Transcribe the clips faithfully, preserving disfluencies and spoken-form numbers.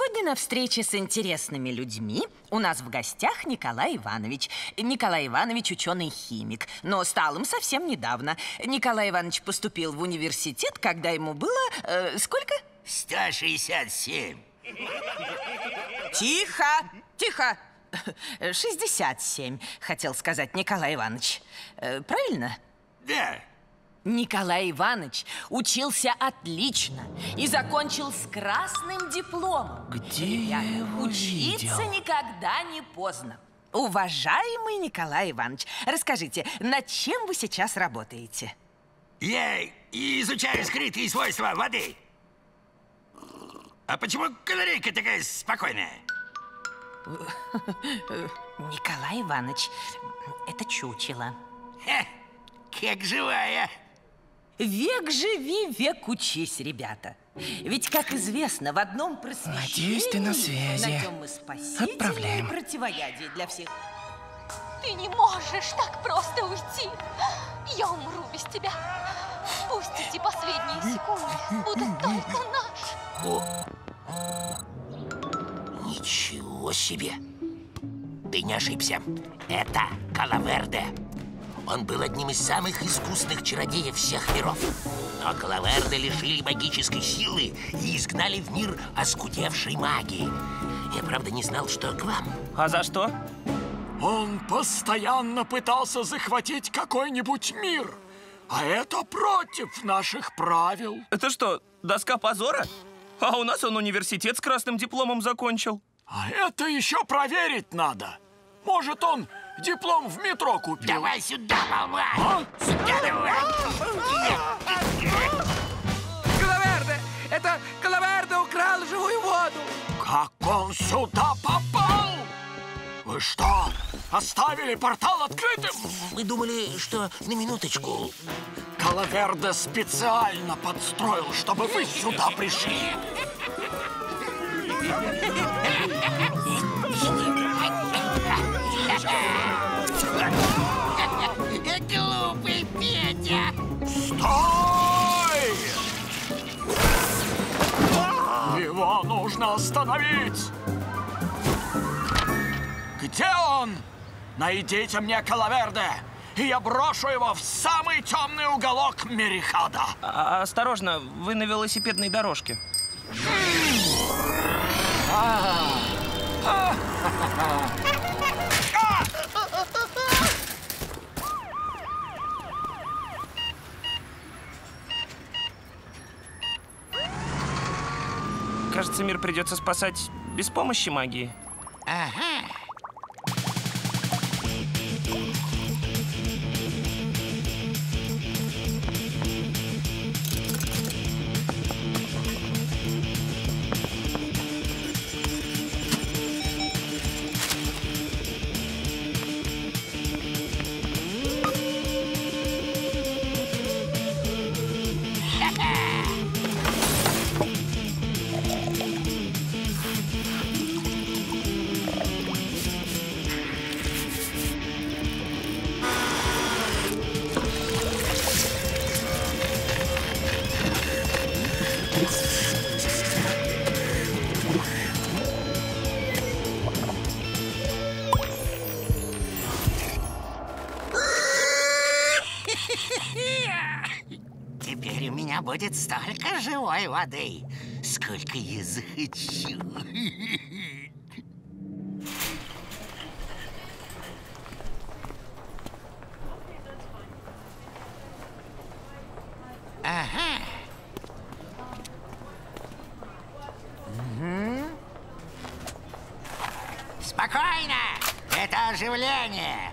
Сегодня на встрече с интересными людьми у нас в гостях Николай Иванович. Николай Иванович ученый-химик, но стал им совсем недавно. Николай Иванович поступил в университет, когда ему было... Э, сколько? сто шестьдесят семь. Тихо, тихо. шестьдесят семь, хотел сказать Николай Иванович. Э, правильно? Да. Николай Иванович учился отлично и закончил с красным дипломом. Где Ребята, я его учиться видел? никогда не поздно. Уважаемый Николай Иванович, расскажите, над чем вы сейчас работаете? Я изучаю скрытые свойства воды. А почему канарейка такая спокойная? Николай Иванович, это чучело. Ха, как живая. Век живи, век учись, ребята. Ведь, как известно, в одном просвещении Надеюсь, ты на связи. найдем мы спасительное Отправляем. противоядие для всех. Ты не можешь так просто уйти. Я умру без тебя. Пусть эти последние секунды будут только наши. Ничего себе. Ты не ошибся. Это Калаверде. Он был одним из самых искусных чародеев всех миров. Но Калаверде лишили магической силы и изгнали в мир оскудевшей магии. Я, правда, не знал, что к вам. А за что? Он постоянно пытался захватить какой-нибудь мир. А это против наших правил. Это что, доска позора? А у нас он университет с красным дипломом закончил. А это еще проверить надо. Может, он диплом в метро купил? Давай сюда, болван! А? Сюда давай! Калаверде! Это Калаверде украл живую воду! Как он сюда попал? Вы что, оставили портал открытым? Мы думали, что на минуточку. Калаверде специально подстроил, чтобы вы сюда пришли. Глупый Петя! Стой! Его нужно остановить! Где он? Найдите мне Калаверде, и я брошу его в самый темный уголок Мерихада. А, осторожно, вы на велосипедной дорожке. Кажется, мир придется спасать без помощи магии. Ага. Теперь у меня будет столько живой воды, сколько я захочу. Ага. Угу. Спокойно! Это оживление!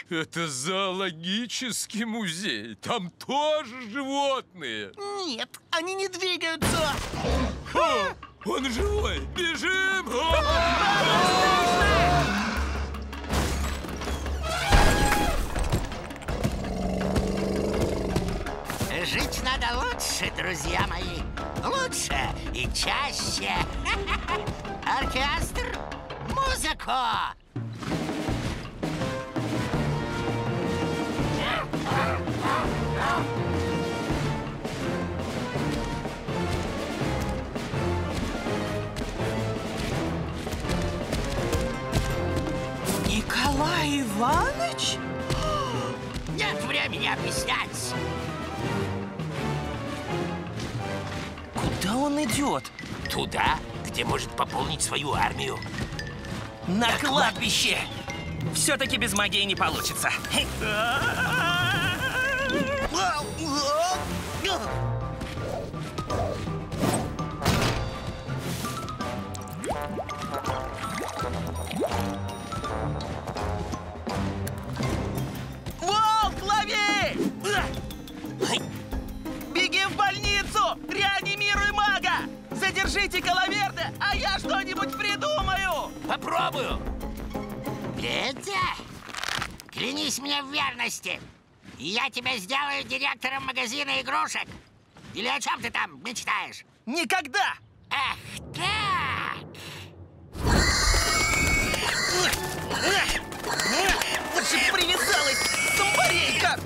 Это зоологический музей. Там тоже животные. Нет, они не двигаются. О, он живой. Бежим! Жить надо лучше, друзья мои. Лучше и чаще. Оркестр, музыку! Николай Иванович? Нет времени объяснять. Куда он идет? Туда, где может пополнить свою армию. На кладбище! Все-таки без магии не получится. Волк, лови! Беги в больницу! Реанимируй мага! Задержите Калаверде, а я что-нибудь придумаю! Попробую. Петя, клянись мне в верности. Я тебя сделаю директором магазина игрушек. Или о чем ты там мечтаешь? Никогда! Ах так! Вот же привязалась, зомбарейка!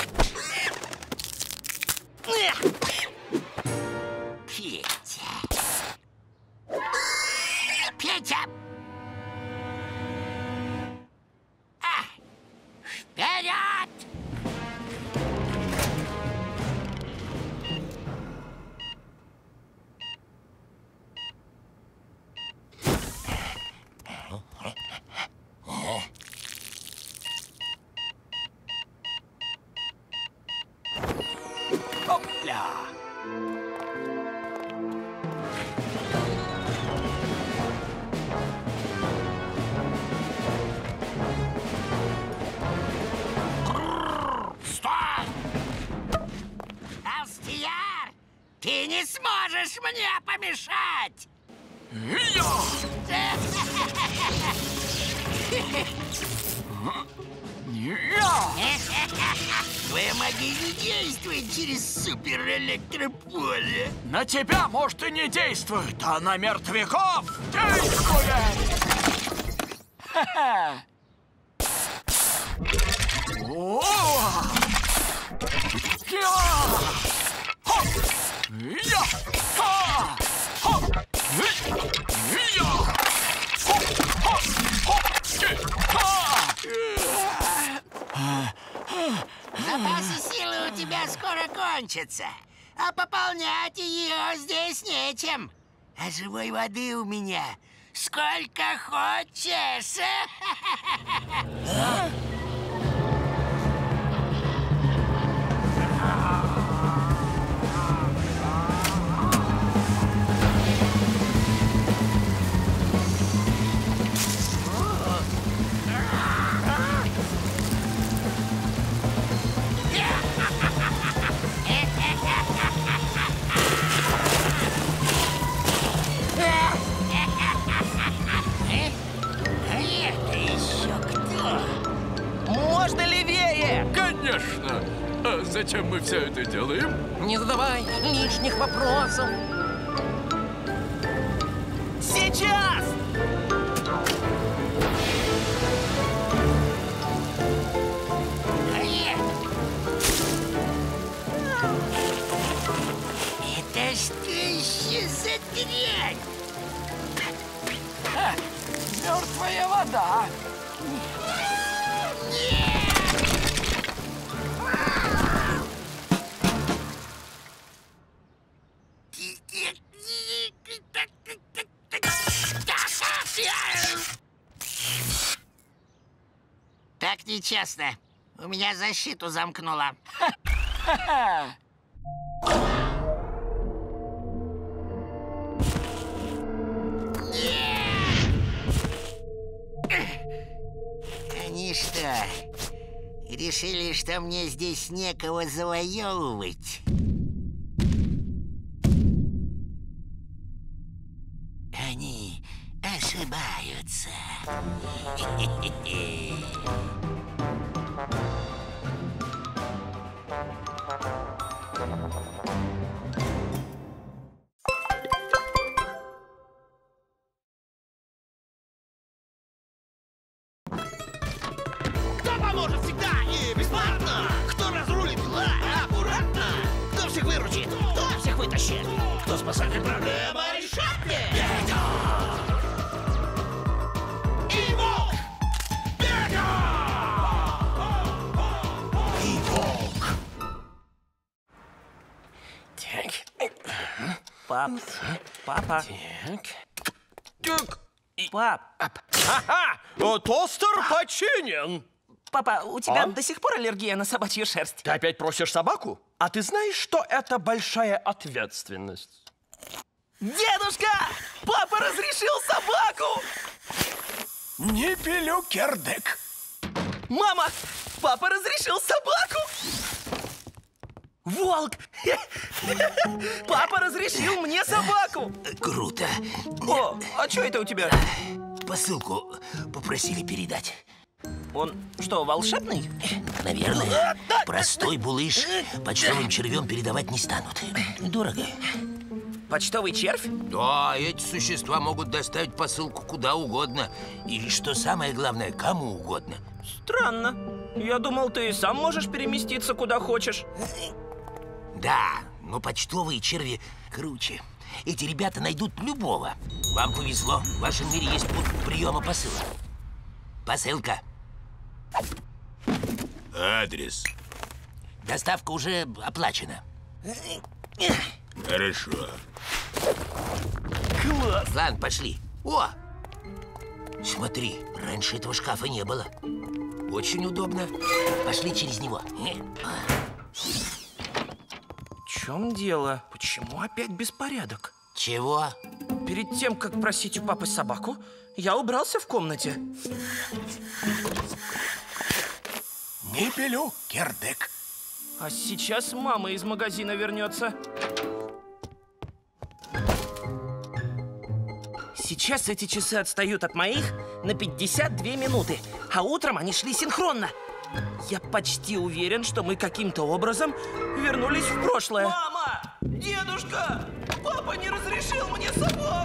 Петя! Петя! А! Вперед! Опля! Стой! Толстяр! Ты не сможешь мне помешать! Твоя магия не действует через суперэлектрополе. На тебя, может, и не действует, а на мертвяков действует! Ха-ха! О! Я! Хоп! Я! Ха! Хоп! Я! Хоп! Хоп! Хоп! Ха! Запасы силы у тебя скоро кончатся, а пополнять ее здесь нечем. А живой воды у меня сколько хочешь. Можно левее! Конечно! А зачем мы все это делаем? Не задавай лишних вопросов. Сейчас! Это что еще за дрянь? Ха! Мертвая вода! Так нечестно. У меня защиту замкнула. Ха-ха! Они что, решили, что мне здесь некого завоевывать. Они ошибаются. Кто поможет всегда и бесплатно? Кто разрулит дела аккуратно? Кто всех выручит? Кто всех вытащит? Кто спасатель проблемы решат мне? Петя! И волк! Петя! И волк! Так. Пап. Папа. Так. Так. Пап. Ага! Тостер починен! Папа, у тебя А? до сих пор аллергия на собачью шерсть? Ты опять просишь собаку? А ты знаешь, что это большая ответственность? Дедушка! Папа разрешил собаку! Не пилю кердек. Мама! Папа разрешил собаку! Волк! Папа разрешил мне собаку! Круто. О, а что это у тебя? Посылку попросили передать. Он что, волшебный? Наверное, простой булыш почтовым червем передавать не станут. Дорого. Почтовый червь? Да, эти существа могут доставить посылку куда угодно. И, что самое главное, кому угодно. Странно. Я думал, ты сам можешь переместиться куда хочешь. Да, но почтовые черви круче. Эти ребята найдут любого. Вам повезло, в вашем мире есть пункт приема посылок. Посылка. Адрес. Доставка уже оплачена. Хорошо. Класс! Ладно, пошли. О! Смотри, раньше этого шкафа не было. Очень удобно. Пошли через него. В чем дело? Почему опять беспорядок? Чего? Перед тем, как просить у папы собаку, я убрался в комнате. Не пилю кердек. А сейчас мама из магазина вернется. Сейчас эти часы отстают от моих на пятьдесят две минуты, а утром они шли синхронно. Я почти уверен, что мы каким-то образом вернулись в прошлое. Мама! Дедушка! Папа не разрешил мне собаку!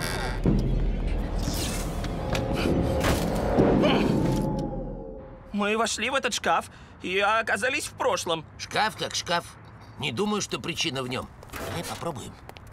Мы вошли в этот шкаф и оказались в прошлом. Шкаф как шкаф. Не думаю, что причина в нем. Давай попробуем.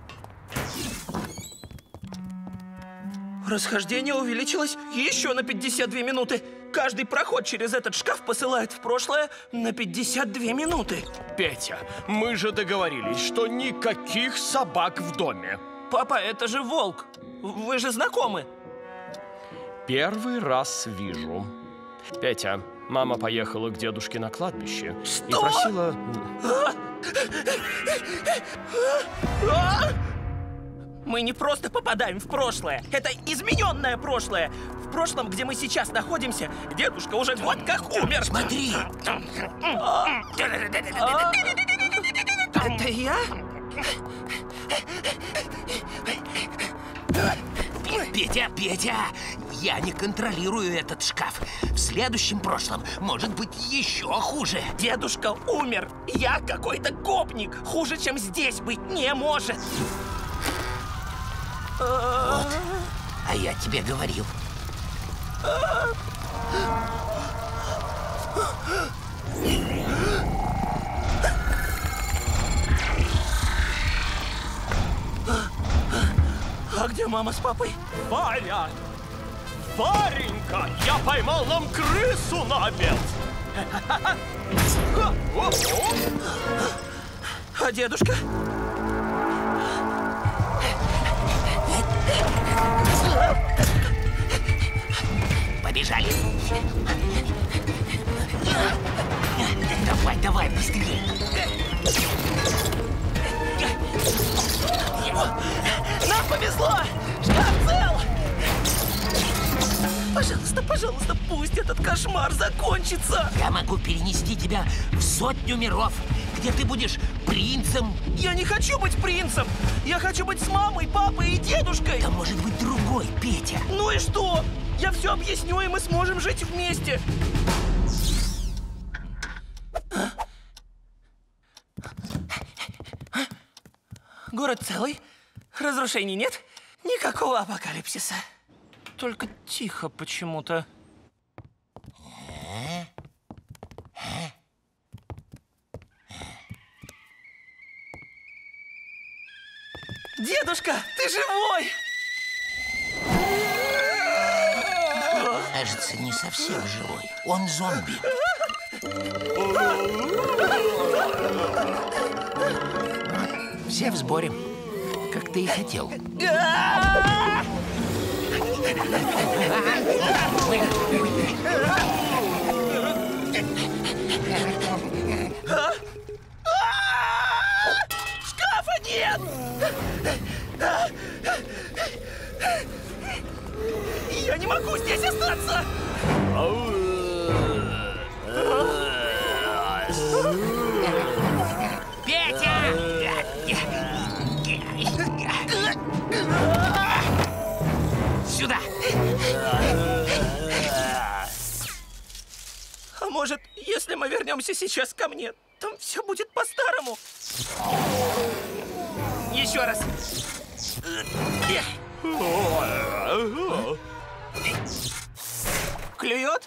Расхождение увеличилось еще на пятьдесят две минуты. Каждый проход через этот шкаф посылает в прошлое на пятьдесят две минуты. Петя, мы же договорились, что никаких собак в доме. Папа, это же волк. Вы же знакомы. Первый раз вижу. Петя, мама поехала к дедушке на кладбище Что? и просила... Мы не просто попадаем в прошлое. Это измененное прошлое. В прошлом, где мы сейчас находимся, дедушка уже год как умер. Смотри! Это я? Петя, Петя! Я не контролирую этот шкаф. В следующем прошлом может быть еще хуже. Дедушка умер. Я какой-то гопник. Хуже, чем здесь быть не может. Вот. А я тебе говорил. А где мама с папой? Варя! Варенька! Я поймал нам крысу на обед! А дедушка? Побежали! Давай, давай, быстрее! Нам повезло! Шкаф цел! Пожалуйста, пожалуйста, пусть этот кошмар закончится! Я могу перенести тебя в сотню миров, где ты будешь принцем. Я не хочу быть принцем! Я хочу быть с мамой, папой и дедушкой! Да может быть другой, Петя. Ну и что? Я все объясню, и мы сможем жить вместе. Город целый, разрушений нет, никакого апокалипсиса. Только тихо почему-то. Дедушка, ты живой! Кажется, не совсем живой. Он зомби. Все в сборе, как ты и хотел. Шкафа нет! Я не могу здесь остаться! Петя! Сюда! А может, если мы вернемся сейчас ко мне, там все будет по-старому? Еще раз. Клюет?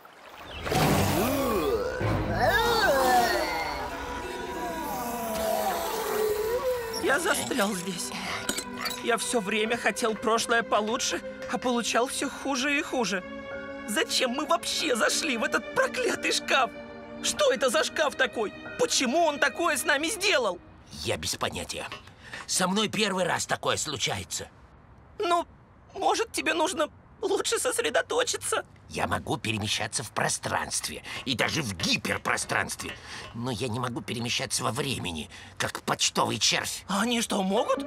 Я застрял здесь. Я все время хотел прошлое получше, а получал все хуже и хуже. Зачем мы вообще зашли в этот проклятый шкаф? Что это за шкаф такой? Почему он такое с нами сделал? Я без понятия. Со мной первый раз такое случается. Ну, может, тебе нужно лучше сосредоточиться? Я могу перемещаться в пространстве и даже в гиперпространстве. Но я не могу перемещаться во времени, как почтовый червь. А они что, могут?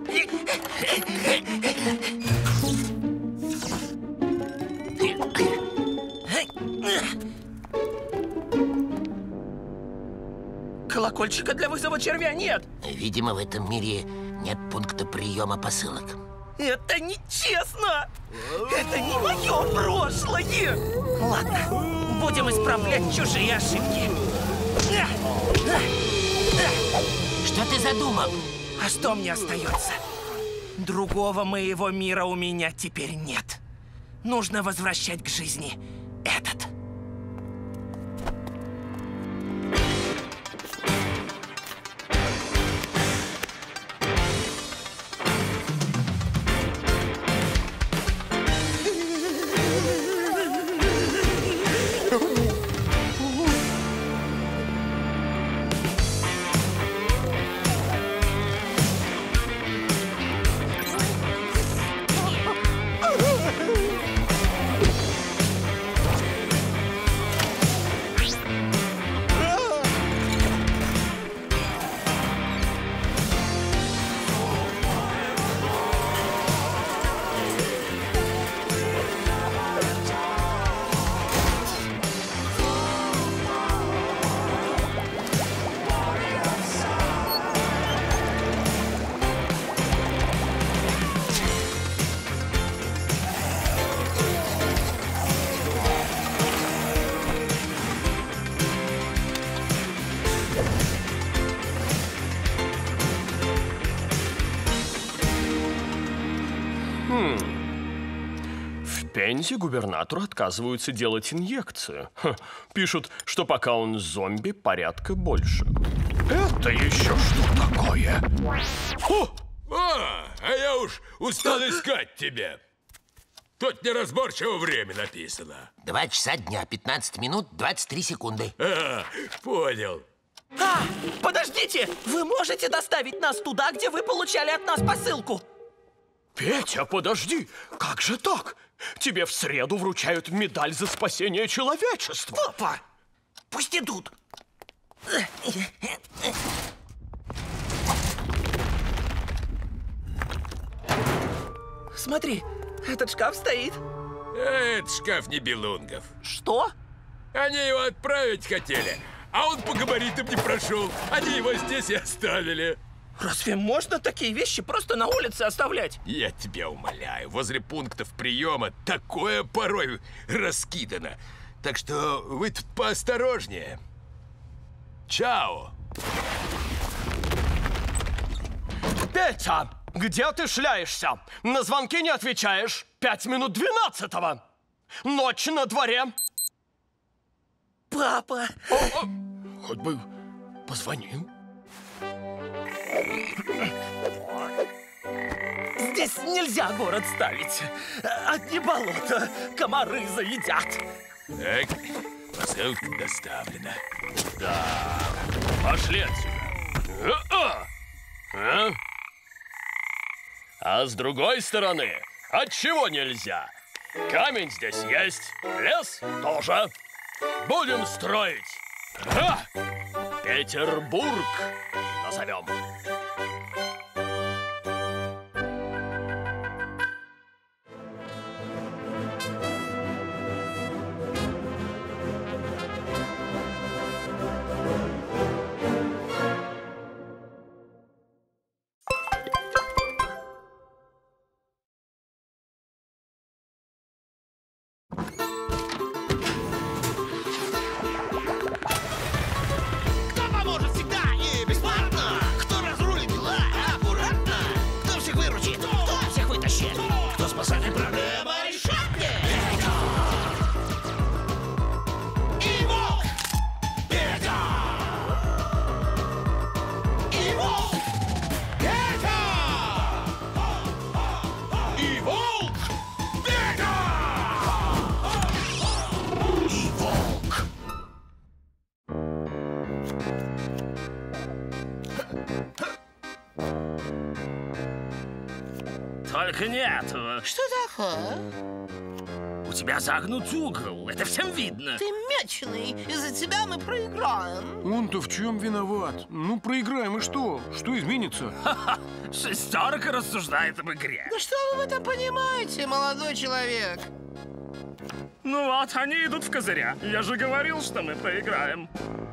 Колокольчика для вызова червя нет. Видимо, в этом мире нет пункта приема посылок. Это нечестно! Это не мое прошлое! Ладно, будем исправлять чужие ошибки. Что ты задумал? А что мне остается? Другого моего мира у меня теперь нет. Нужно возвращать к жизни этот. В Пензе губернатору отказываются делать инъекцию. Ха, пишут, что пока он зомби, порядка больше. Это еще что такое? О! А, а я уж устал искать тебя. Тут неразборчиво время написано. Два часа дня, пятнадцать минут, двадцать три секунды. А, понял. А, подождите! Вы можете доставить нас туда, где вы получали от нас посылку? Петя, подожди! Как же так? Тебе в среду вручают медаль за спасение человечества. Папа! Пусть идут. Смотри, этот шкаф стоит. Это шкаф Нибелунгов. Что? Они его отправить хотели, а он по габаритам не прошел. Они его здесь и оставили. Разве можно такие вещи просто на улице оставлять? Я тебя умоляю, возле пунктов приема такое порой раскидано. Так что вы тут поосторожнее. Чао. Петя, где ты шляешься? На звонки не отвечаешь. Пять минут двенадцатого. Ночь на дворе. Папа! О, о, хоть бы позвонил. Здесь нельзя город ставить. Одни болота, комары заедят. Так, посылка доставлена. Да, пошли отсюда. А, а? А с другой стороны, отчего нельзя? Камень здесь есть, лес тоже. Будем строить. А! Петербург назовем. Только нет. Что такое? У тебя загнут угол. Это всем видно. Ты меченый. Из-за тебя мы проиграем. Он-то в чем виноват? Ну, проиграем, и что? Что изменится? Ха-ха. Шестерка рассуждает об игре. Да что вы в этом понимаете, молодой человек? Ну вот, они идут в козыря. Я же говорил, что мы проиграем.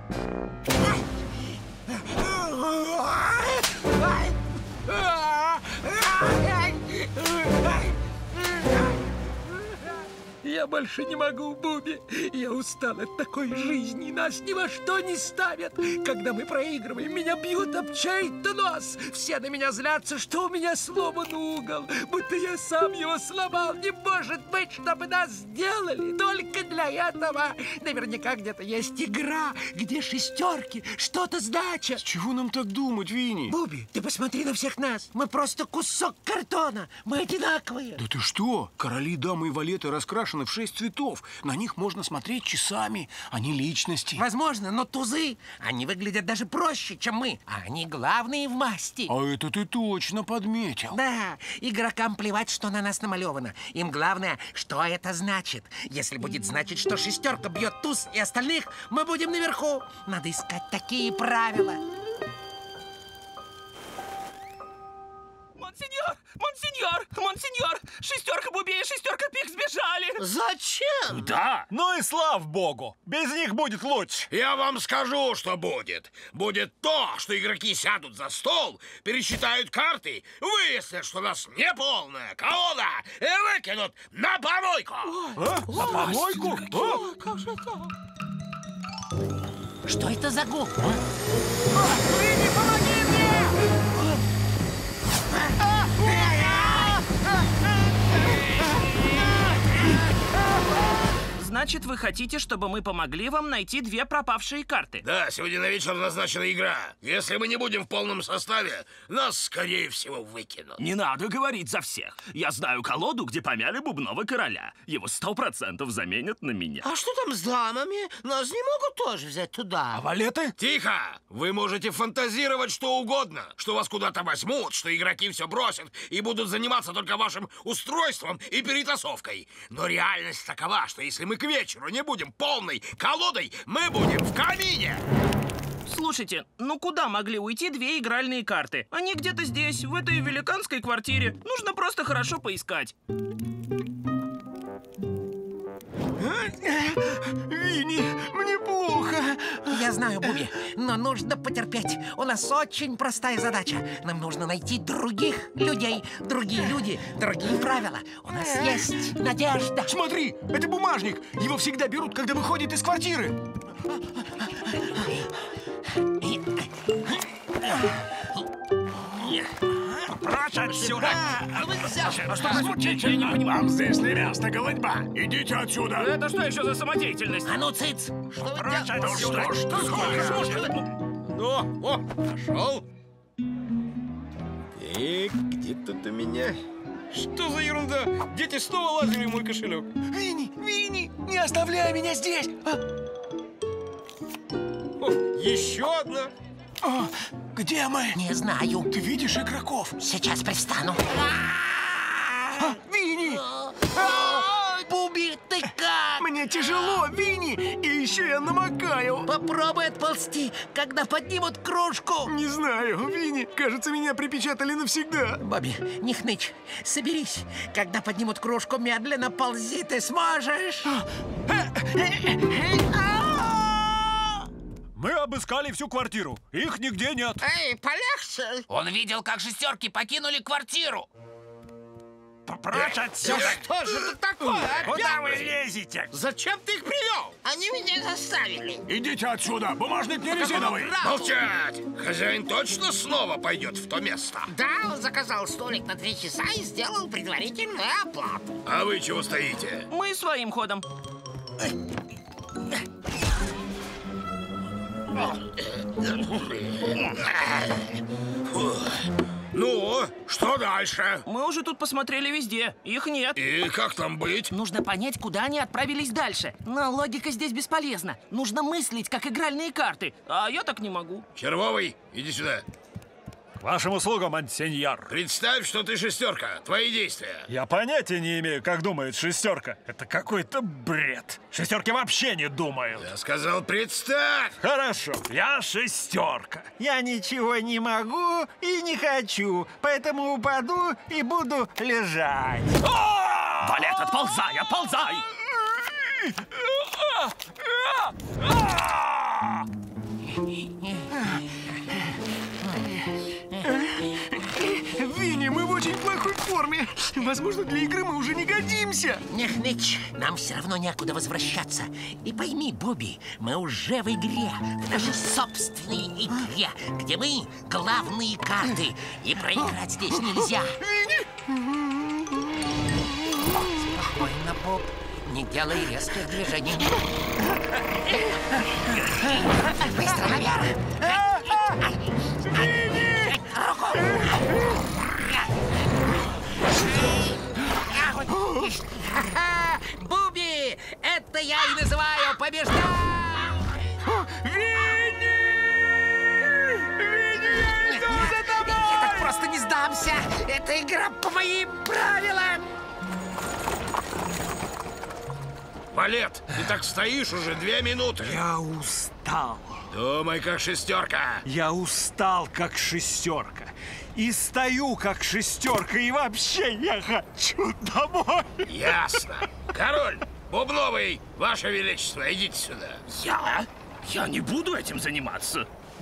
Я больше не могу, Буби. Я устал от такой жизни. Нас ни во что не ставят. Когда мы проигрываем, меня бьют об чей-то нос. Все на меня злятся, что у меня сломан угол. Будто я сам его сломал. Не может быть, чтобы нас сделали только для этого. Наверняка где-то есть игра, где шестерки что-то значат. С чего нам так думать, Винни? Буби, ты посмотри на всех нас. Мы просто кусок картона. Мы одинаковые. Да ты что? Короли, дамы и валеты раскрашены в шесть цветов. На них можно смотреть часами. Они личности. Возможно, но тузы, они выглядят даже проще, чем мы. А они главные в масти. А это ты точно подметил. Да, игрокам плевать, что на нас намалевано. Им главное, что это значит. Если будет значить, что шестерка бьет туз и остальных, мы будем наверху. Надо искать такие правила. Монсеньор! Монсеньор! Монсеньор! Шестерка Буби и шестерка Пик сбежали! Зачем? Да! Ну и слава богу! Без них будет лучше! Я вам скажу, что будет. Будет то, что игроки сядут за стол, пересчитают карты, выяснят, что у нас неполная колода, и выкинут на помойку! А? На помойку? О, как же так? Что это за гул? Винни, помоги мне! Значит, вы хотите, чтобы мы помогли вам найти две пропавшие карты? Да, сегодня на вечер назначена игра. Если мы не будем в полном составе, нас, скорее всего, выкинут. Не надо говорить за всех. Я знаю колоду, где помяли бубного короля. Его сто процентов заменят на меня. А что там с дамами? Нас не могут тоже взять туда. А валеты? Тихо! Вы можете фантазировать что угодно. Что вас куда-то возьмут, что игроки все бросят и будут заниматься только вашим устройством и перетасовкой. Но реальность такова, что если мы к вечеру не будем полной колодой, мы будем в камине! Слушайте, ну куда могли уйти две игральные карты? Они где-то здесь, в этой великанской квартире. Нужно просто хорошо поискать. Винни, Я знаю, Буби, но нужно потерпеть. У нас очень простая задача. Нам нужно найти других людей. Другие люди, другие правила. У нас есть надежда. Смотри, это бумажник. Его всегда берут, когда выходит из квартиры. Прочь отсюда! Что звучит? Я не понимаю. Вам здесь не место, голодьба. Идите отсюда. Это что еще за самодеятельность? А ну, цыц! Прочь отсюда! Что сколько? О, о, нашел. Так, где тут у меня? Что за ерунда? Дети снова лазили в мой кошелек. Винни, Винни, не оставляй меня здесь! А? О, еще одна. А, где мы? Не знаю. Ты видишь игроков? Сейчас пристану. А, Винни! Буби, ты как? Мне тяжело, Винни, и еще я намокаю. Попробуй отползти, когда поднимут кружку. Не знаю, Винни, кажется, меня припечатали навсегда. Бобби, не хнычь, соберись. Когда поднимут кружку, медленно ползи, ты сможешь. Мы обыскали всю квартиру. Их нигде нет. Эй, полегче. Он видел, как шестерки покинули квартиру. Прочь отсюда! Что же это такое? Куда вы лезете? Зачем ты их привел? Они меня заставили. Идите отсюда! Бумажник не резиновый! Молчать! Хозяин точно снова пойдет в то место? Да, он заказал столик на три часа и сделал предварительную оплату. А вы чего стоите? Мы своим ходом. Ну, что дальше? Мы уже тут посмотрели везде. Их нет. И как там быть? Нужно понять, куда они отправились дальше. Но логика здесь бесполезна. Нужно мыслить, как игральные карты. А я так не могу. Червовый, иди сюда. К вашим услугам, антисеньор. Представь, что ты шестерка. Твои действия. Я понятия не имею, как думает шестерка. Это какой-то бред. Шестерки вообще не думают. Я сказал, представь! Хорошо, я шестерка. Я ничего не могу и не хочу, поэтому упаду и буду лежать. Валет, отползай, отползай! Винни, мы в очень плохой форме. Возможно, для игры мы уже не годимся. Не хнычь, нам все равно некуда возвращаться. И пойми, Буби, мы уже в игре, в нашей собственной игре, где мы главные карты, и проиграть здесь нельзя. Спокойно, Боб, не делай резких движений. Быстро наверх! Руку! Буби! Это я и называю побеждать! Винни! Винни, я иду за тобой! Я так просто не сдамся! Это игра по моим правилам! Валет, ты так стоишь уже две минуты. Я устал. Думай, как шестерка. Я устал, как шестерка. И стою, как шестерка. И вообще я хочу домой. Ясно. Король, Бубновый, Ваше Величество, идите сюда. Я? Я не буду этим заниматься.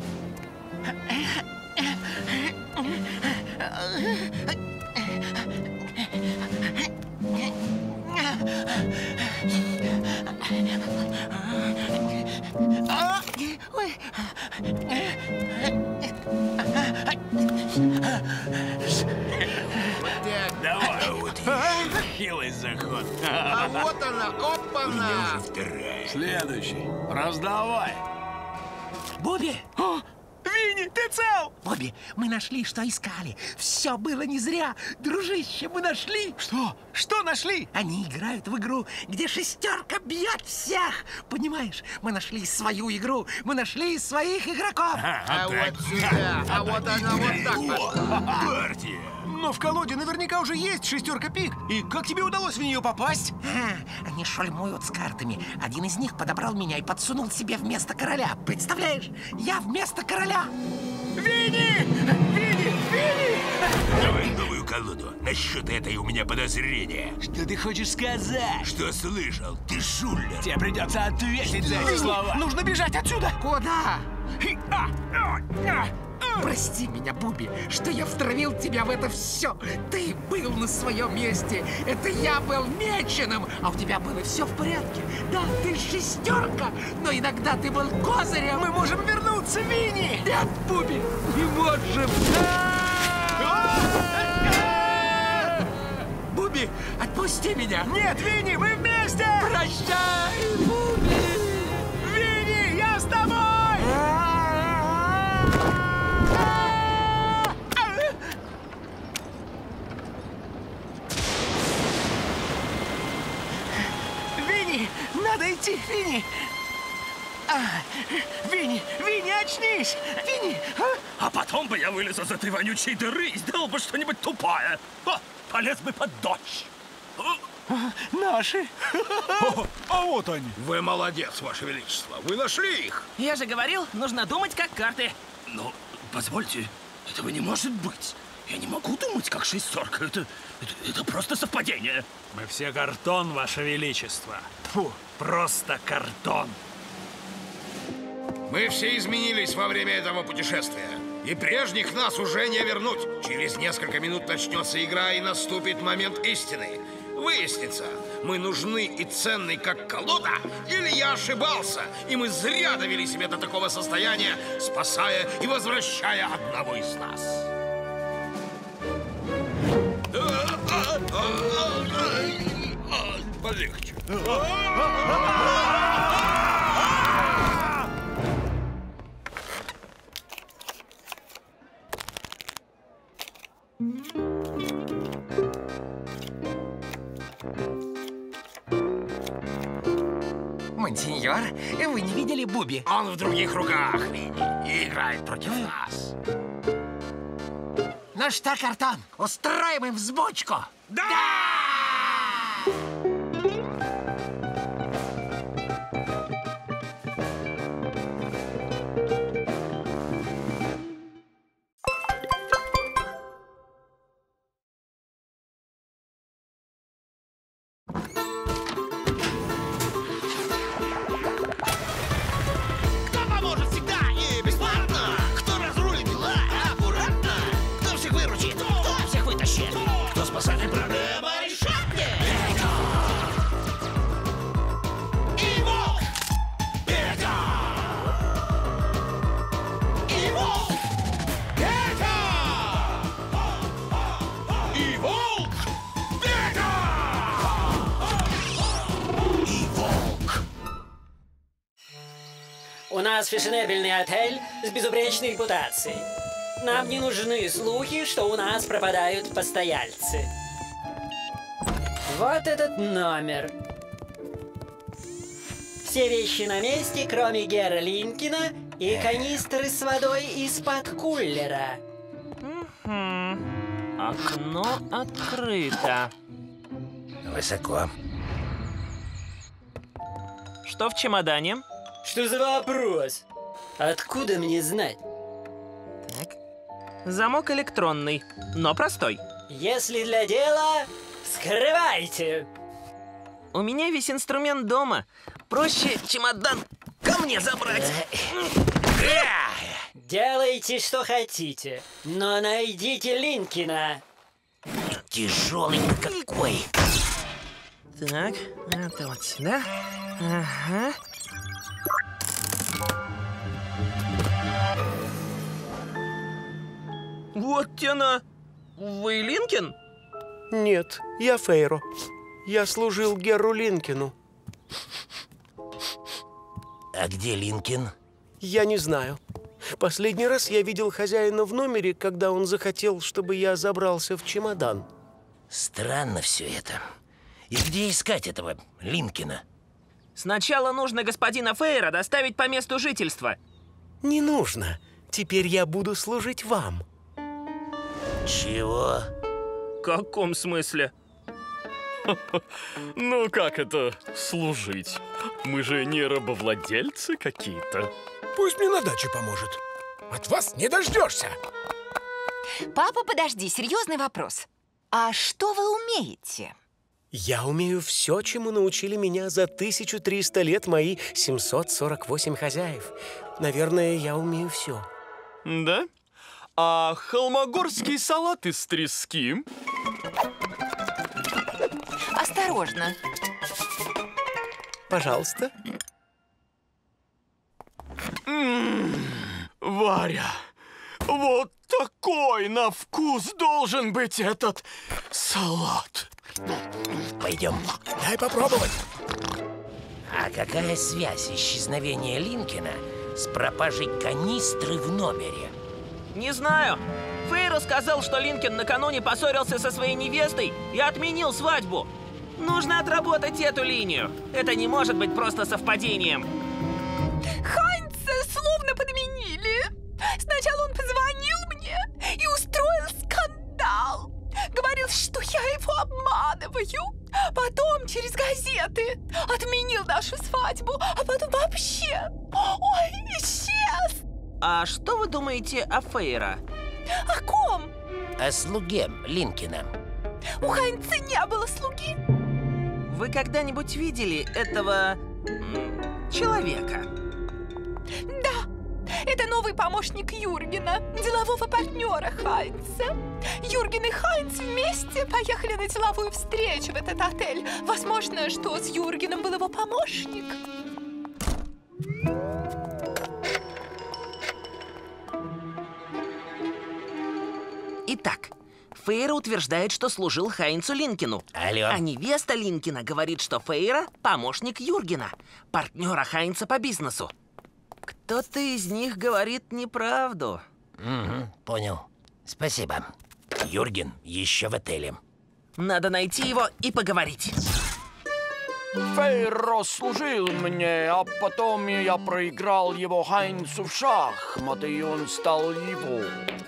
Давай, вот хилый заход. А вот она, опа-на! Вторая. Следующий. Раздавай. Буби! Винни, ты цел? Бобби, мы нашли, что искали. Все было не зря. Дружище, мы нашли. Что? Что нашли? Они играют в игру, где шестерка бьет всех. Понимаешь, мы нашли свою игру. Мы нашли своих игроков. А вот сюда. А вот она вот так пошла. Партия. Но в колоде наверняка уже есть шестерка пик. И как тебе удалось в нее попасть? А, они шальмуют с картами. Один из них подобрал меня и подсунул себе вместо короля. Представляешь? Я вместо короля. Винни! Винни! Винни! Давай новую колоду. Насчет этой у меня подозрения. Что ты хочешь сказать? Что слышал? Ты шулер. Тебе придется ответить за эти слова. Нужно бежать отсюда! Куда? Прости меня, Буби, что я втравил тебя в это все. Ты был на своем месте. Это я был меченым, а у тебя было все в порядке. Да, ты шестерка, но иногда ты был козырем. Мы можем вернуться, Винни! Нет, Буби, не можем. Буби, отпусти меня. Нет, Винни, мы вместе! Прощай, Буби! Винни, я с тобой! Винни, надо идти, Винни! А, Винни, Винни, очнись! Винни! А? А потом бы я вылез из этой вонючей дыры и сделал бы что-нибудь тупое. О, полез бы под дождь. Наши. А, а вот они. Вы молодец, Ваше Величество. Вы нашли их. Я же говорил, нужно думать как карты. Но, позвольте, этого не может быть. Я не могу думать как шестерка. Это, это, это просто совпадение. Мы все картон, Ваше Величество. Фу, просто картон. Мы все изменились во время этого путешествия. И прежних нас уже не вернуть. Через несколько минут начнется игра, и наступит момент истины. Выяснится, мы нужны и ценны, как колода, или я ошибался, и мы зря довели себя до такого состояния, спасая и возвращая одного из нас. Полегче. Монсеньор, вы не видели Буби? Он в других руках, Винни, и играет против нас. Ну что, Картон, устроим им взбучку? Да! У нас фешенебельный отель с безупречной репутацией. Нам не нужны слухи, что у нас пропадают постояльцы. Вот этот номер. Все вещи на месте, кроме Гера Линкина и канистры с водой из-под кулера. Угу. Окно открыто. Высоко. Что в чемодане? Что за вопрос? Откуда мне знать? Так. Замок электронный, но простой. Если для дела, вскрывайте. У меня весь инструмент дома. Проще чемодан ко мне забрать. Делайте, что хотите, но найдите Линкина. Тяжелый какой. Так, это вот сюда. Ага. Вот тяна. Вы Линкин? Нет, я Фейро. Я служил Геру Линкину. А где Линкин? Я не знаю. Последний раз я видел хозяина в номере, когда он захотел, чтобы я забрался в чемодан. Странно все это. И где искать этого Линкина? Сначала нужно господина Фейра доставить по месту жительства. Не нужно. Теперь я буду служить вам. Чего? В каком смысле? Ну как это служить? Мы же не рабовладельцы какие-то. Пусть мне на даче поможет. От вас не дождешься. Папа, подожди, серьезный вопрос. А что вы умеете? Я умею все, чему научили меня за тысячу триста лет мои семьсот сорок восемь хозяев. Наверное, я умею все. Да? А холмогорский салат из трески? Осторожно. Пожалуйста. М-м-м, Варя, вот такой на вкус должен быть этот салат. Пойдем. Дай попробовать. А какая связь исчезновения Линкина с пропажей канистры в номере? Не знаю. Фейро сказал, что Линкин накануне поссорился со своей невестой и отменил свадьбу. Нужно отработать эту линию. Это не может быть просто совпадением. Хайнца словно подменили. Сначала он позвонил мне и устроил скандал. Говорил, что я его обманываю. Потом через газеты отменил нашу свадьбу, а потом вообще, ой, исчез. А что вы думаете о Фейро? О ком? О слуге Линкина. У Хайнца не было слуги. Вы когда-нибудь видели этого м, человека? Да, это новый помощник Юргена, делового партнера Хайнца. Юрген и Хайнц вместе поехали на деловую встречу в этот отель. Возможно, что с Юргеном был его помощник. Итак, Фейро утверждает, что служил Хайнцу Линкину. Алло. А невеста Линкина говорит, что Фейро – помощник Юргена, партнера Хайнца по бизнесу. Кто-то из них говорит неправду. Угу, понял. Спасибо. Юрген еще в отеле. Надо найти его и поговорить. Фейро служил мне, а потом я проиграл его Хайнцу в шахматы, и он стал его.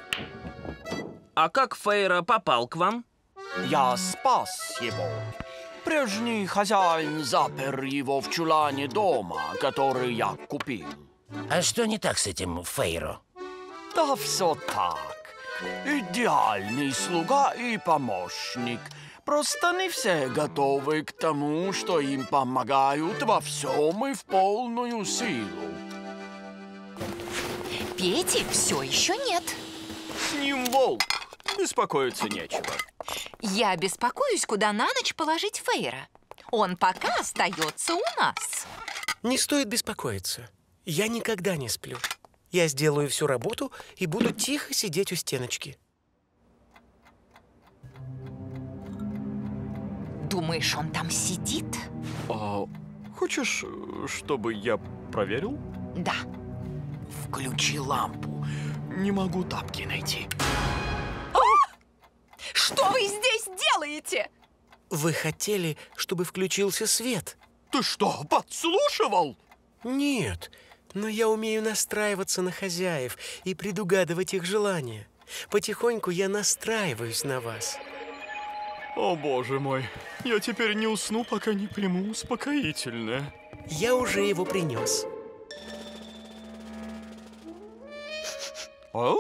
А как Фейро попал к вам? Я спас его. Прежний хозяин запер его в чулане дома, который я купил. А что не так с этим Фейро? Да все так. Идеальный слуга и помощник. Просто не все готовы к тому, что им помогают во всем и в полную силу. Пети все еще нет. С ним волк. Беспокоиться нечего. Я беспокоюсь, куда на ночь положить Фейра. Он пока остается у нас. Не стоит беспокоиться. Я никогда не сплю. Я сделаю всю работу и буду тихо сидеть у стеночки. Думаешь, он там сидит? А хочешь, чтобы я проверил? Да. Включи лампу. Не могу тапки найти. Что вы здесь делаете? Вы хотели, чтобы включился свет? Ты что, подслушивал? Нет, но я умею настраиваться на хозяев и предугадывать их желания. Потихоньку я настраиваюсь на вас. О, боже мой, я теперь не усну, пока не приму успокоительное. Я уже его принес. О?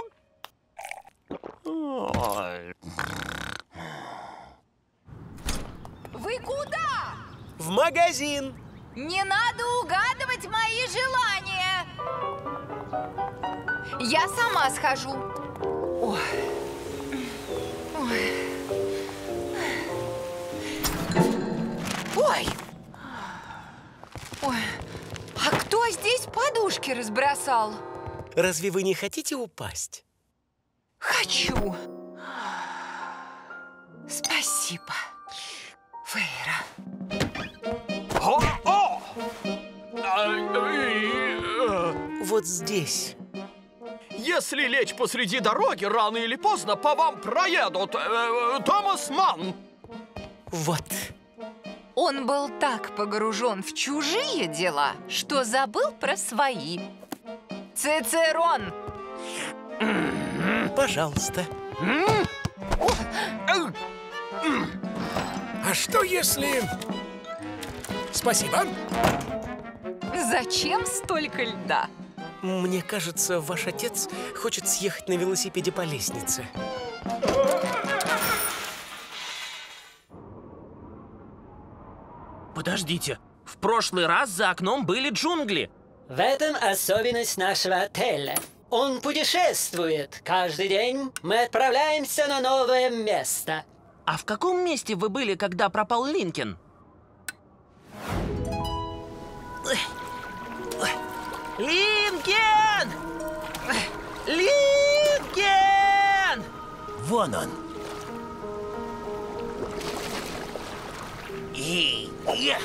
Вы куда? В магазин. Не надо угадывать мои желания. Я сама схожу. Ой. Ой. Ой. Ой. А кто здесь подушки разбросал? Разве вы не хотите упасть? Хочу. Спасибо, Фейра. О, о! Вот здесь. Если лечь посреди дороги, рано или поздно по вам проедут. Э, Томас Манн. Вот. Он был так погружен в чужие дела, что забыл про свои. Цицерон! Пожалуйста. А что если... Спасибо. Зачем столько льда? Мне кажется, ваш отец хочет съехать на велосипеде по лестнице. Подождите, в прошлый раз за окном были джунгли. В этом особенность нашего отеля. Он путешествует. Каждый день мы отправляемся на новое место. А в каком месте вы были, когда пропал Линкольн? Линкольн! Линкольн! Вон он. И... я.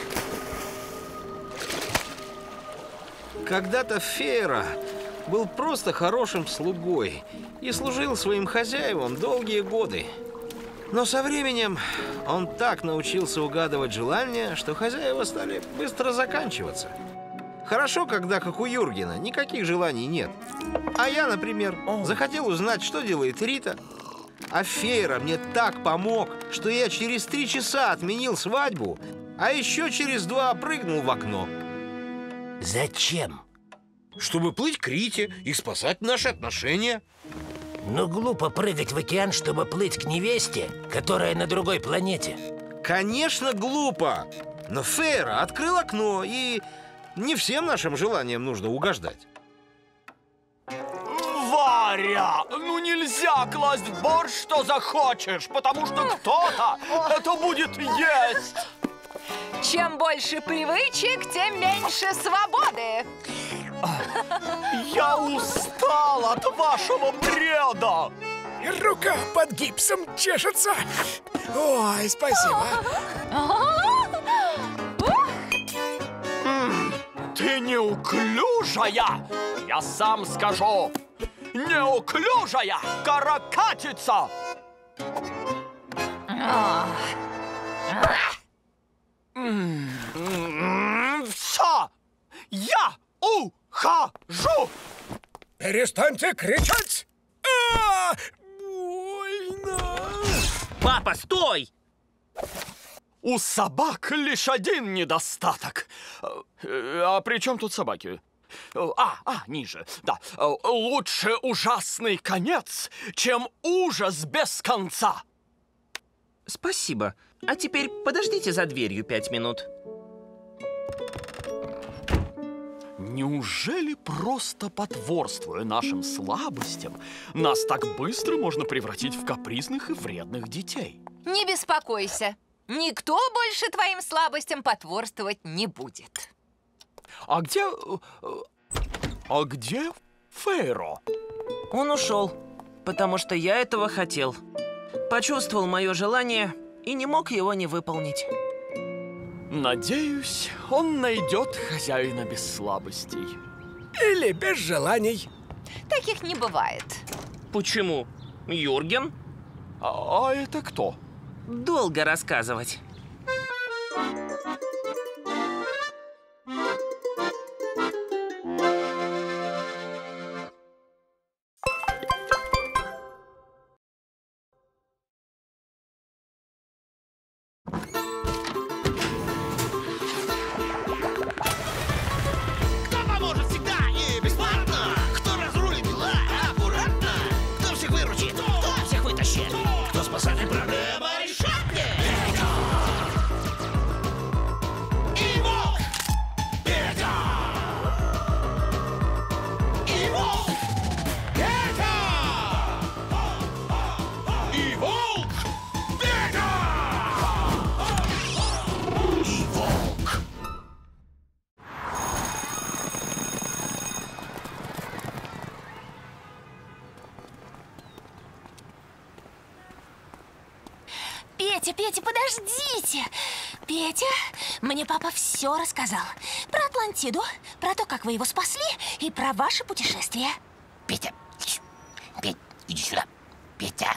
Когда-то Фейра был просто хорошим слугой и служил своим хозяевам долгие годы. Но со временем он так научился угадывать желания, что хозяева стали быстро заканчиваться. Хорошо, когда, как у Юргена, никаких желаний нет. А я, например, захотел узнать, что делает Рита. А Фейра мне так помог, что я через три часа отменил свадьбу, а еще через два прыгнул в окно. Зачем? Чтобы плыть к Рите и спасать наши отношения. Но глупо прыгать в океан, чтобы плыть к невесте, которая на другой планете. Конечно, глупо. Но Фейра открыл окно, и не всем нашим желаниям нужно угождать. Варя, ну нельзя класть в борщ, что захочешь, потому что кто-то это будет есть. Чем больше привычек, тем меньше свободы. Я устал от вашего бреда. Рука под гипсом чешется. Ой, спасибо. Ты неуклюжая, я сам скажу. Неуклюжая каракатица. Все, я ухожу. Перестаньте кричать. А, больно. Папа, стой! У собак лишь один недостаток. А при чем тут собаки? А, а, ниже, да. Лучше ужасный конец, чем ужас без конца. Спасибо. А теперь подождите за дверью пять минут. Неужели просто потворствуя нашим слабостям, нас так быстро можно превратить в капризных и вредных детей? Не беспокойся. Никто больше твоим слабостям потворствовать не будет. А где... А где Фейро? Он ушел, потому что я этого хотел. Почувствовал мое желание и не мог его не выполнить. Надеюсь, он найдет хозяина без слабостей. Или без желаний. Таких не бывает. Почему? Юрген? А, а это кто? Долго рассказывать. Петя, Петя, подождите! Петя, мне папа все рассказал. Про Атлантиду, про то, как вы его спасли, и про ваше путешествие. Петя, Петя, иди сюда. Петя.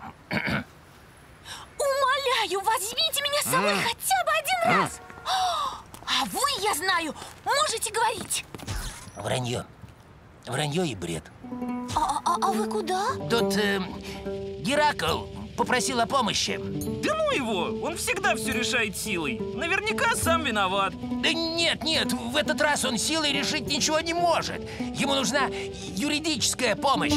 Умоляю, возьмите меня с собой хотя бы один раз. А вы, я знаю, можете говорить. Вранье. Вранье и бред. А, а, а вы куда? Тут э, Геракл попросил о помощи. Да ну его! Он всегда все решает силой. Наверняка сам виноват. Да нет, нет, в этот раз он силой решить ничего не может. Ему нужна юридическая помощь.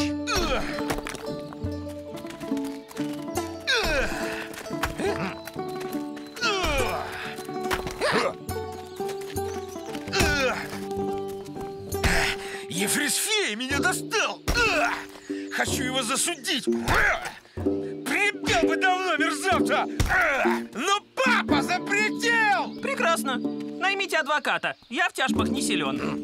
засудить. Прибил бы давно мерзавца. Но папа запретил. Прекрасно. Наймите адвоката. Я в тяжбах не силен.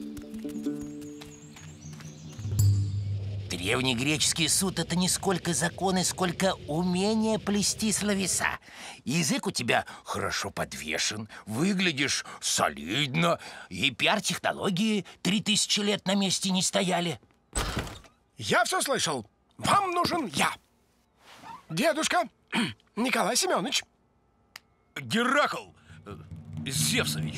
Древнегреческий суд — это не сколько законы, сколько умение плести словеса. Язык у тебя хорошо подвешен, выглядишь солидно, и пиар-технологии три тысячи лет на месте не стояли. Я все слышал. Вам нужен я. Дедушка Николай Семенович. Геракл Зевсович.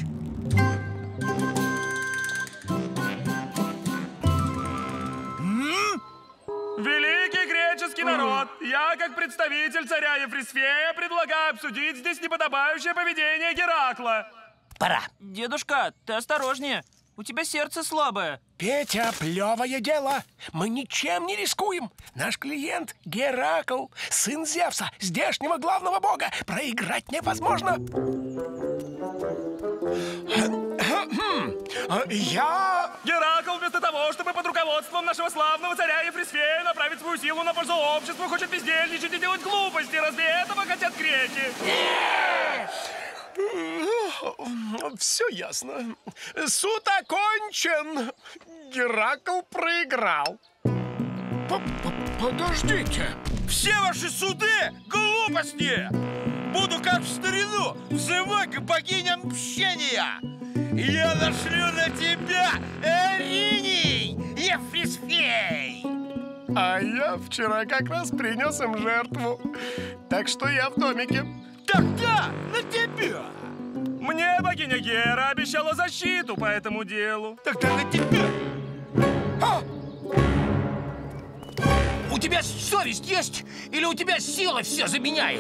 Великий греческий народ, я, как представитель царя Ефрисфея, предлагаю обсудить здесь неподобающее поведение Геракла. Пора. Дедушка, ты осторожнее. У тебя сердце слабое. Петя, плевое дело. Мы ничем не рискуем. Наш клиент Геракл, сын Зевса, здешнего главного бога. Проиграть невозможно. Я... Геракл вместо того, чтобы под руководством нашего славного царя Ефрисфея направить свою силу на пользу обществу, хочет бездельничать и делать глупости. Разве этого хотят греки? Все ясно. Суд окончен. Геракл проиграл. Подождите. Все ваши суды глупости. Буду, как в старину, взывать к богиням мщения. Я нашлю на тебя Эриней, Ефрисфей. А я вчера как раз принес им жертву. Так что я в домике. Тогда на тебя. Мне богиня Гера обещала защиту по этому делу. Тогда на тебя. А! У тебя совесть есть? Или у тебя сила все заменяет?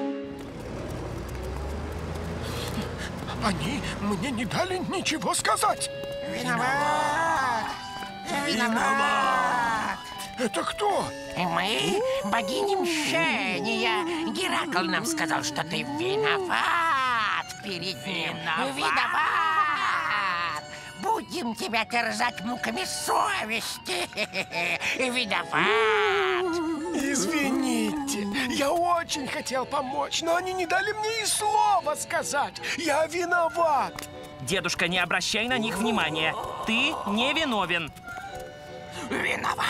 Они мне не дали ничего сказать. Виноват! Виноват! Это кто? Мы богини мщения. Геракл нам сказал, что ты виноват перед ним. Виноват. Виноват! Будем тебя терзать муками совести. Виноват! Извините, я очень хотел помочь, но они не дали мне и слова сказать. Я виноват. Дедушка, не обращай на них внимания. Ты не виновен. Виноват!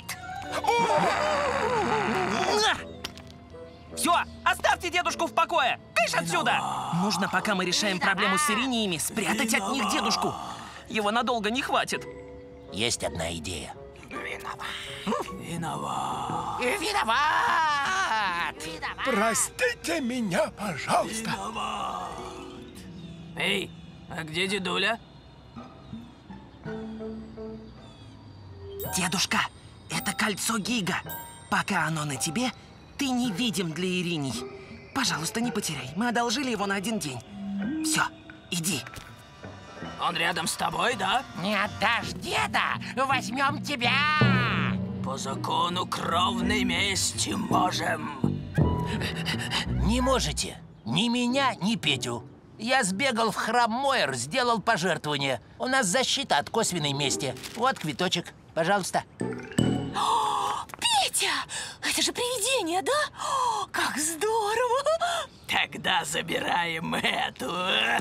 Все, оставьте дедушку в покое. Кыш отсюда! Нужно, пока мы решаем проблему с ириниями, спрятать от них дедушку. Его надолго не хватит. Есть одна идея. Виноват! Виноват. Виноват! Простите меня, пожалуйста. Виноват. Эй, а где дедуля? Дедушка, это кольцо Гига. Пока оно на тебе, ты невидим для Ириней. Пожалуйста, не потеряй. Мы одолжили его на один день. Все, иди. Он рядом с тобой, да? Не отдашь деда, возьмем тебя! По закону кровной мести можем. Не можете. Ни меня, ни Петю. Я сбегал в храм Мойер, сделал пожертвование. У нас защита от косвенной мести. Вот квиточек. Пожалуйста. Петя! Это же привидение, да? О, как здорово! Тогда забираем эту.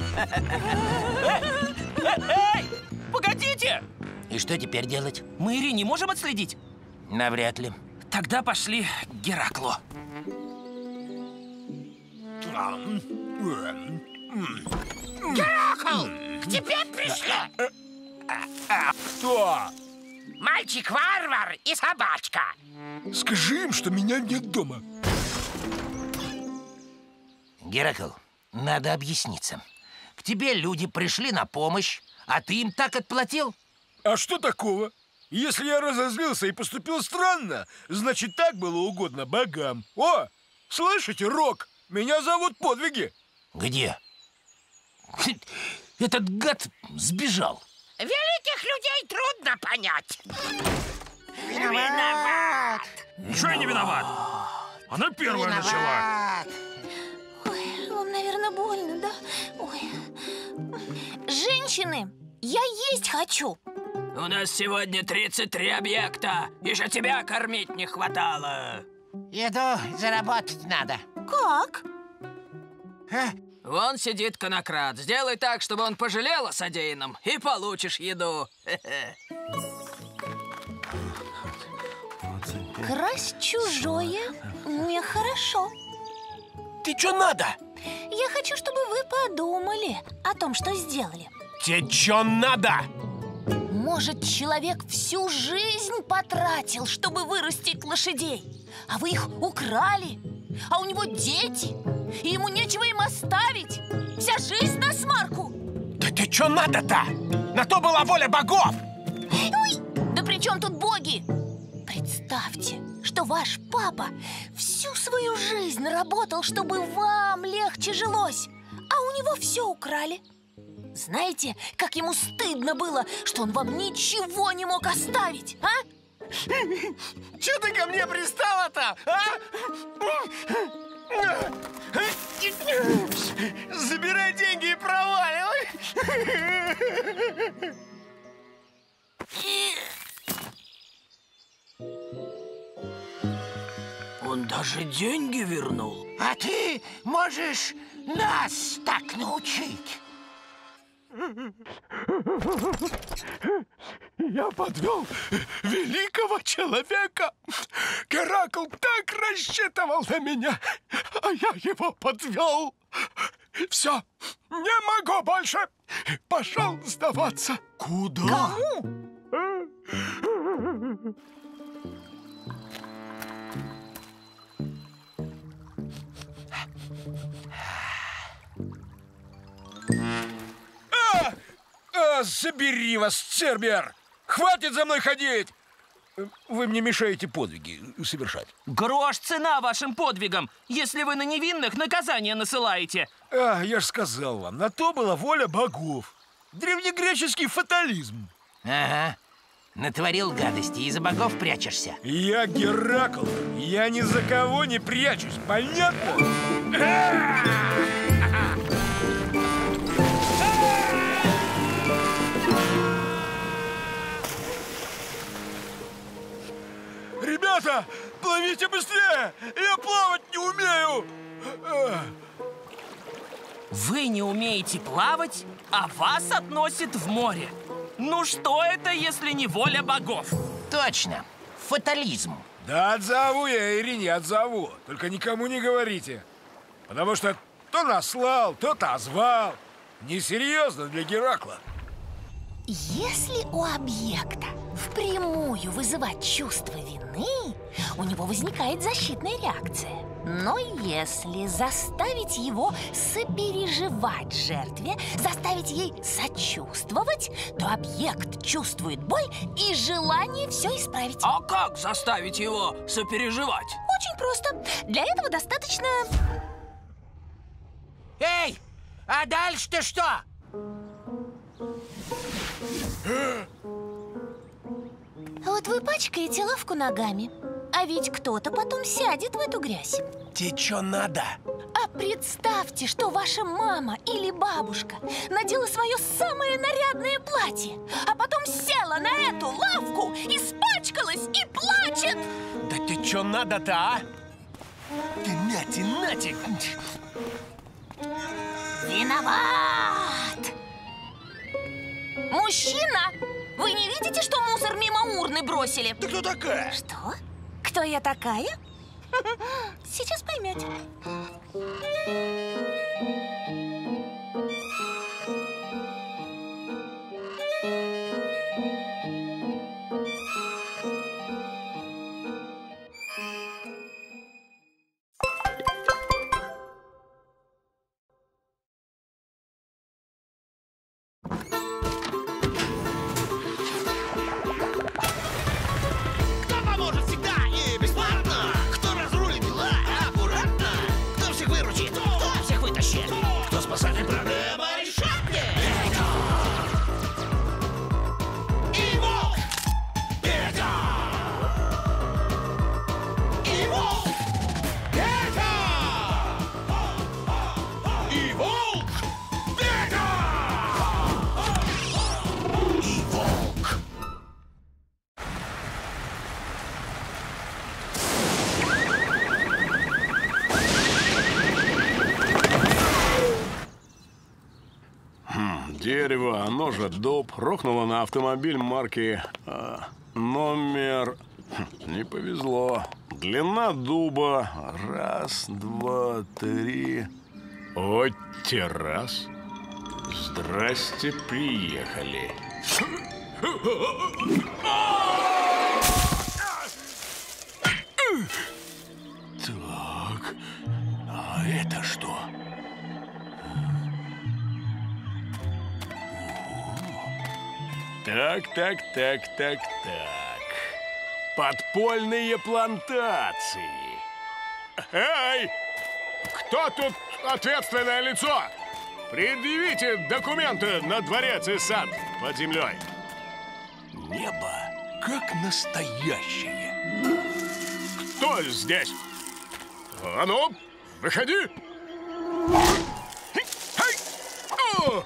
Эй! Погодите! И что теперь делать? Мы Ирине можем отследить? Навряд ли. Тогда пошли к Гераклу. Геракл! К тебе пришли! Кто? Мальчик-варвар и собачка! Скажи им, что меня нет дома. Геракл, надо объясниться. К тебе люди пришли на помощь, а ты им так отплатил? А что такого? Если я разозлился и поступил странно, значит, так было угодно богам. О, слышите, Рок? Меня зовут Подвиги. Где? Этот гад сбежал. Великих людей трудно понять. Виноват! Ничего я не виноват. Она первая начала. Ой, вам, наверное, больно, да? Ой. Женщины, я есть хочу. У нас сегодня тридцать три объекта. Еще тебя кормить не хватало. Еду заработать надо. Как? А? Вон сидит конокрад. Сделай так, чтобы он пожалел о содеянном, и получишь еду. Красть чужое нехорошо. Ты что надо? Я хочу, чтобы вы подумали о том, что сделали. Тебе что надо? Может, человек всю жизнь потратил, чтобы вырастить лошадей, а вы их украли, а у него дети, и ему нечего им оставить. Вся жизнь на смарку. Да ты что надо-то? На то была воля богов. Ой, да при чем тут боги? Представьте, что ваш папа всю свою жизнь работал, чтобы вам легче жилось, а у него все украли. Знаете, как ему стыдно было, что он вам ничего не мог оставить, а? Че ты ко мне пристала-то, а? Забирай деньги и проваливай. Он даже деньги вернул. А ты можешь нас так научить? Я подвел великого человека. Геракл так рассчитывал на меня, а я его подвел. Все, не могу больше. Пошел сдаваться. Куда? Кому? А! А, забери вас, Цербер! Хватит за мной ходить! Вы мне мешаете подвиги совершать. Грош цена вашим подвигам, если вы на невинных наказание насылаете. А, я ж сказал вам, на то была воля богов. Древнегреческий фатализм. Ага. Натворил гадости и за богов прячешься. Я Геракл. Я ни за кого не прячусь. Понятно? Ребята, плывите быстрее! Я плавать не умею! Вы не умеете плавать, а вас относят в море. Ну что это, если не воля богов? Точно. Фатализм. Да отзову я Ирине, отзову. Только никому не говорите. Потому что то наслал, то отозвал. Несерьезно для Геракла. Если у объекта впрямую вызывать чувство вины, у него возникает защитная реакция. Но если заставить его сопереживать жертве, заставить ей сочувствовать, то объект чувствует боль и желание все исправить. А как заставить его сопереживать? Очень просто. Для этого достаточно... Эй, а дальше-то что? Вот вы пачкаете лавку ногами, а ведь кто-то потом сядет в эту грязь. Тебе что надо? А представьте, что ваша мама или бабушка надела свое самое нарядное платье, а потом села на эту лавку, испачкалась и плачет. Да ты что надо-то, а? Ты нате, нате. Виноват! Мужчина! Вы не видите, что мусор мимо урны бросили? Ты кто такая? Что? Кто я такая? Сейчас поймете. Кто всех вытащит? дерево, оно же дуб, рухнуло на автомобиль марки э, номер... Не повезло. Длина дуба. Раз, два, три. Вот террас. Здрасте, приехали. Так, а это что? Так, так, так, так, так. Подпольные плантации. Эй! Кто тут ответственное лицо? Предъявите документы на дворец и сад под землей. Небо как настоящее. Кто здесь? А ну, выходи! О!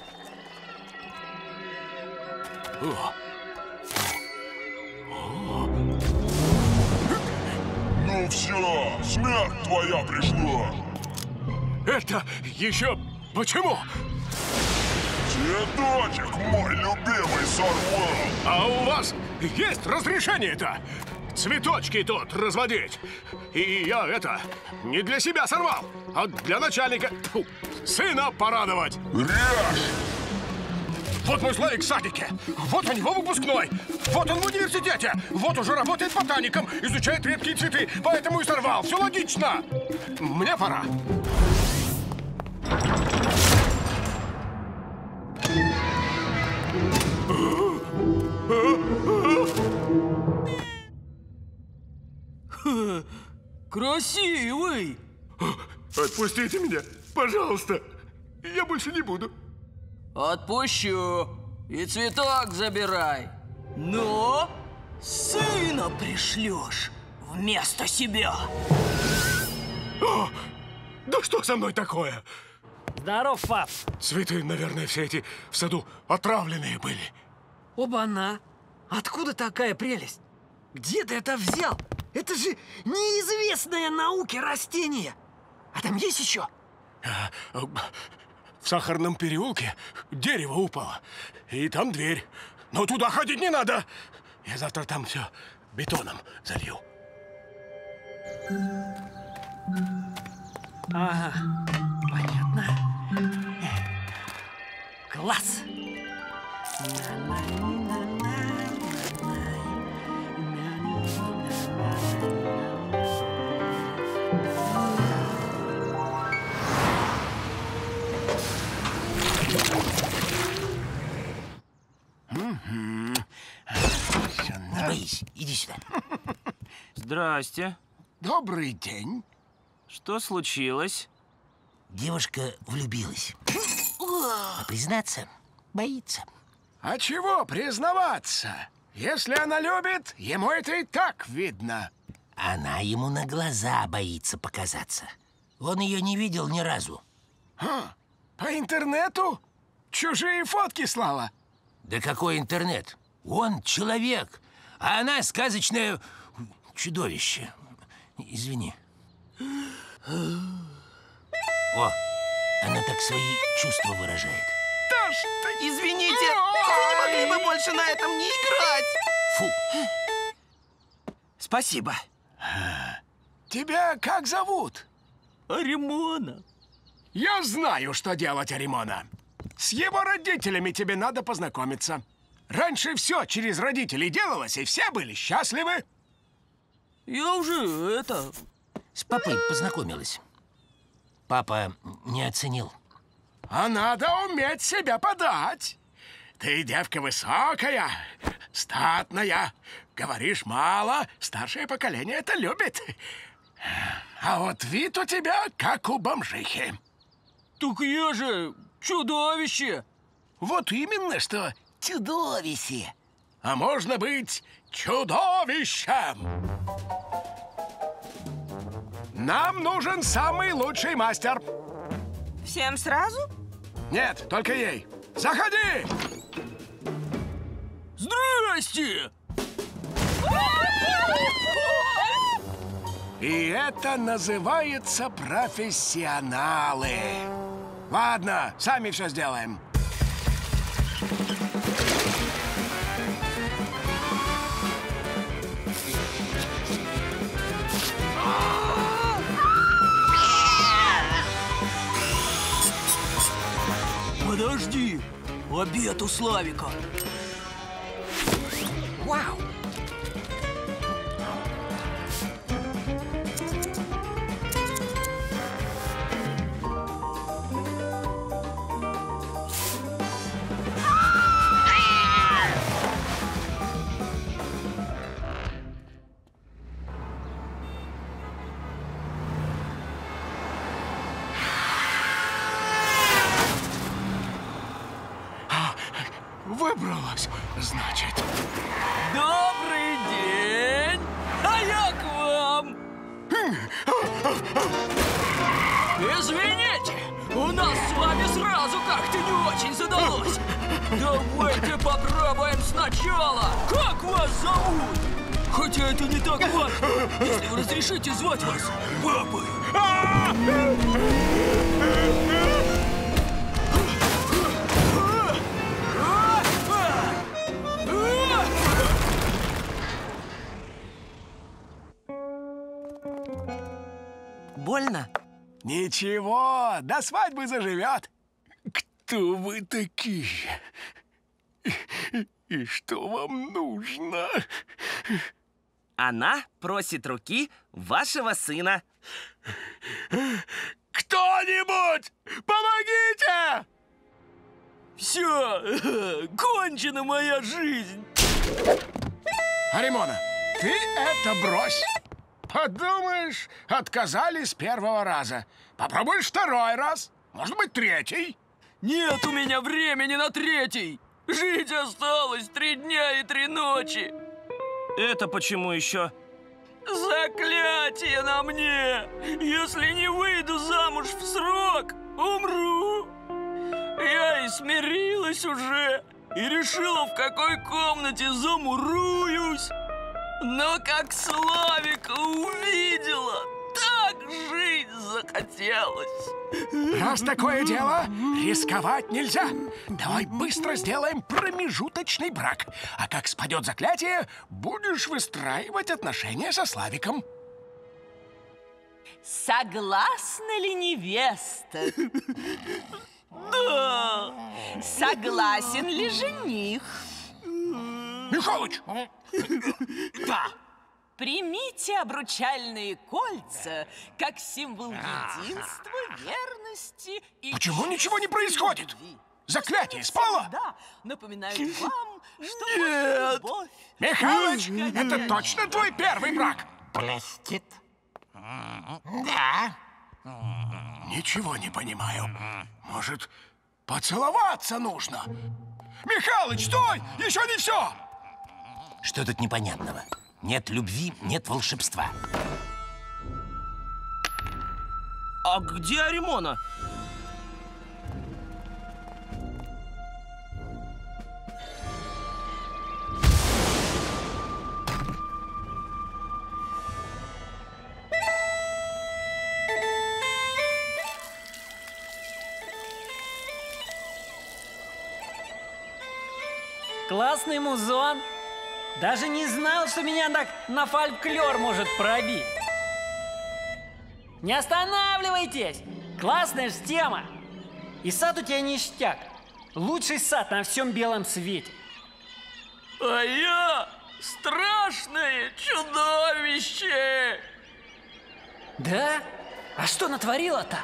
О! Ну все, смерть твоя пришла. Это еще почему? Цветочек мой любимый сорвал. А у вас есть разрешение-то цветочки тут разводить? И я это не для себя сорвал, а для начальника, тьфу, сына порадовать. Режь! Вот мой Славик в садике, вот у него выпускной, вот он в университете, вот уже работает ботаником, изучает редкие цветы, поэтому и сорвал. Все логично. Мне пора. Красивый! Отпустите меня, пожалуйста. Я больше не буду. Отпущу. И цветок забирай. Но сына пришлешь вместо себя. О, да что со мной такое? Здоров, пап. Цветы, наверное, все эти в саду отравленные были. Оба-на! Откуда такая прелесть? Где ты это взял? Это же неизвестное науке растение. А там есть еще? В Сахарном переулке дерево упало. И там дверь. Но туда ходить не надо. Я завтра там все бетоном залью. Ага, понятно. Класс! Не боись, иди сюда. Здрасте. Добрый день. Что случилось? Девушка влюбилась. А признаться, боится. А чего признаваться? Если она любит, ему это и так видно. Она ему на глаза боится показаться. Он ее не видел ни разу. А, по интернету? Чужие фотки слала? Да какой интернет? Он человек, а она сказочное чудовище. Извини. О, она так свои чувства выражает. Да что, извините, вы не могли бы больше на этом не играть? Фу. Спасибо. Тебя как зовут? Аримона. Я знаю, что делать, Аримона. С его родителями тебе надо познакомиться. Раньше все через родителей делалось, и все были счастливы. Я уже это... С папой познакомилась. Папа не оценил. А надо уметь себя подать. Ты девка высокая, статная. Говоришь мало, старшее поколение это любит. А вот вид у тебя как у бомжихи. Так я же чудовище. Вот именно что чудовище. А можно быть чудовищем. Нам нужен самый лучший мастер. Всем сразу? Нет, только ей. Заходи! Здрасте! И это называется профессионалы. Ладно, сами все сделаем. Подожди, обед у Славика. Вау! Выбралась, значит. Добрый день! А я к вам! Извините, у нас с вами сразу как-то не очень задалось. Давайте попробуем сначала. Как вас зовут? Хотя это не так важно, если вы разрешите звать вас папой. Больно? Ничего, до свадьбы заживет. Кто вы такие? И что вам нужно? Она просит руки вашего сына. Кто-нибудь, помогите! Все, кончена моя жизнь. Аримона, ты это брось. Подумаешь, отказали с первого раза. Попробуешь второй раз, может быть, третий. Нет у меня времени на третий. Жить осталось три дня и три ночи. Это почему еще? Заклятие на мне! Если не выйду замуж в срок, умру. Я и смирилась уже, и решила, в какой комнате замуруюсь. Но как Славика увидела, так жить захотелось. Раз такое дело, рисковать нельзя. Давай быстро сделаем промежуточный брак. А как спадет заклятие, будешь выстраивать отношения со Славиком. Согласна ли невеста? Да. Согласен ли жених? Михалыч! Да. Примите обручальные кольца как символ единства, верности и... Почему ничего не происходит? Заклятие спало? Да, напоминаю вам, что Нет. любовь... Михалыч, это точно твой первый брак? Блестит. Да. Ничего не понимаю. Может, поцеловаться нужно? Михалыч, стой! Еще не все! Что тут непонятного? Нет любви, нет волшебства. А где Аримона? Классный музон. Даже не знал, что меня так на фольклор может пробить. Не останавливайтесь! Классная ж тема. И сад у тебя ништяк. Лучший сад на всем белом свете. А я страшное чудовище! Да? А что натворила-то?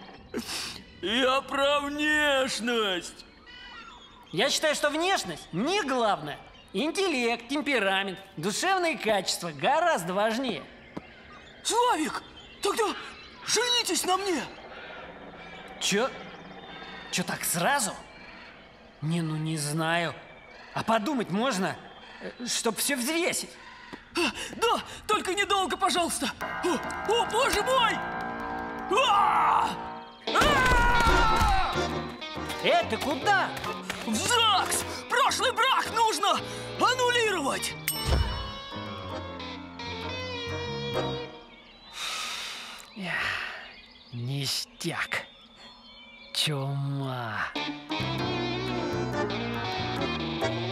Я про внешность. Я считаю, что внешность не главное. Интеллект, темперамент, душевные качества гораздо важнее. Славик, тогда женитесь на мне. Чё? Чё так сразу? Не, ну не знаю. А подумать можно, чтоб все взвесить. А, да, только недолго, пожалуйста. О, о боже мой! А! А! Э, ты куда? В ЗАГС! Прошлый брак нужно аннулировать! Ништяк. Чума.